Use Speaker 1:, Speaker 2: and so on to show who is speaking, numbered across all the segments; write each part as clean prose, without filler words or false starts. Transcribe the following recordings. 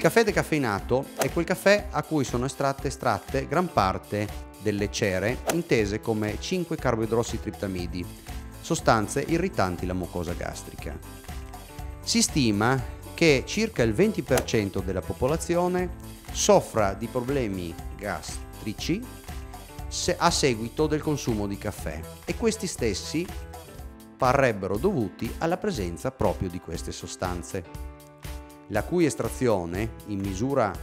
Speaker 1: caffè decaffeinato è quel caffè a cui sono estratte gran parte delle cere, intese come 5-carboidrossitriptamidi, sostanze irritanti la mucosa gastrica. Si stima che circa il 20% della popolazione soffra di problemi gastrici a seguito del consumo di caffè, e questi stessi parrebbero dovuti alla presenza proprio di queste sostanze, la cui estrazione in misura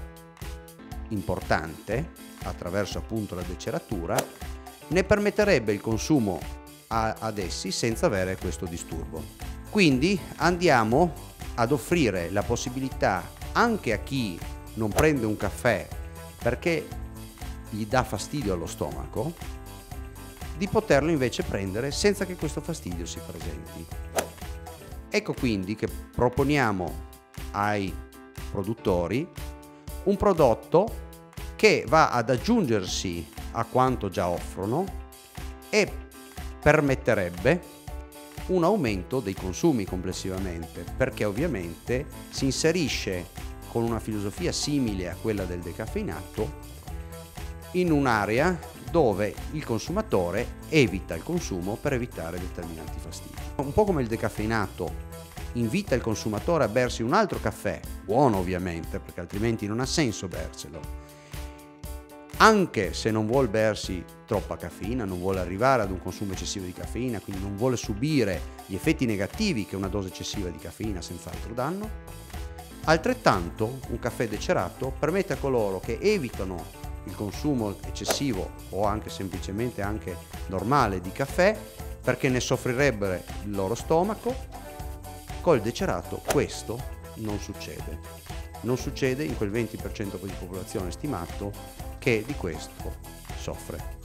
Speaker 1: importante, attraverso appunto la deceratura, ne permetterebbe il consumo ad essi senza avere questo disturbo. Quindi andiamo ad offrire la possibilità anche a chi non prende un caffè perché gli dà fastidio allo stomaco, di poterlo invece prendere senza che questo fastidio si presenti. Ecco quindi che proponiamo ai produttori un prodotto che va ad aggiungersi a quanto già offrono e permetterebbe un aumento dei consumi complessivamente, perché ovviamente si inserisce con una filosofia simile a quella del decaffeinato in un'area dove il consumatore evita il consumo per evitare determinati fastidi. Un po' come il decaffeinato invita il consumatore a bersi un altro caffè, buono ovviamente, perché altrimenti non ha senso berselo, anche se non vuol bersi troppa caffeina, non vuole arrivare ad un consumo eccessivo di caffeina, quindi non vuole subire gli effetti negativi che una dose eccessiva di caffeina senz'altro danno. Altrettanto un caffè decerato permette a coloro che evitano il consumo eccessivo o anche semplicemente anche normale di caffè, perché ne soffrirebbe il loro stomaco. Col decerato questo non succede in quel 20% di popolazione stimato che di questo soffre.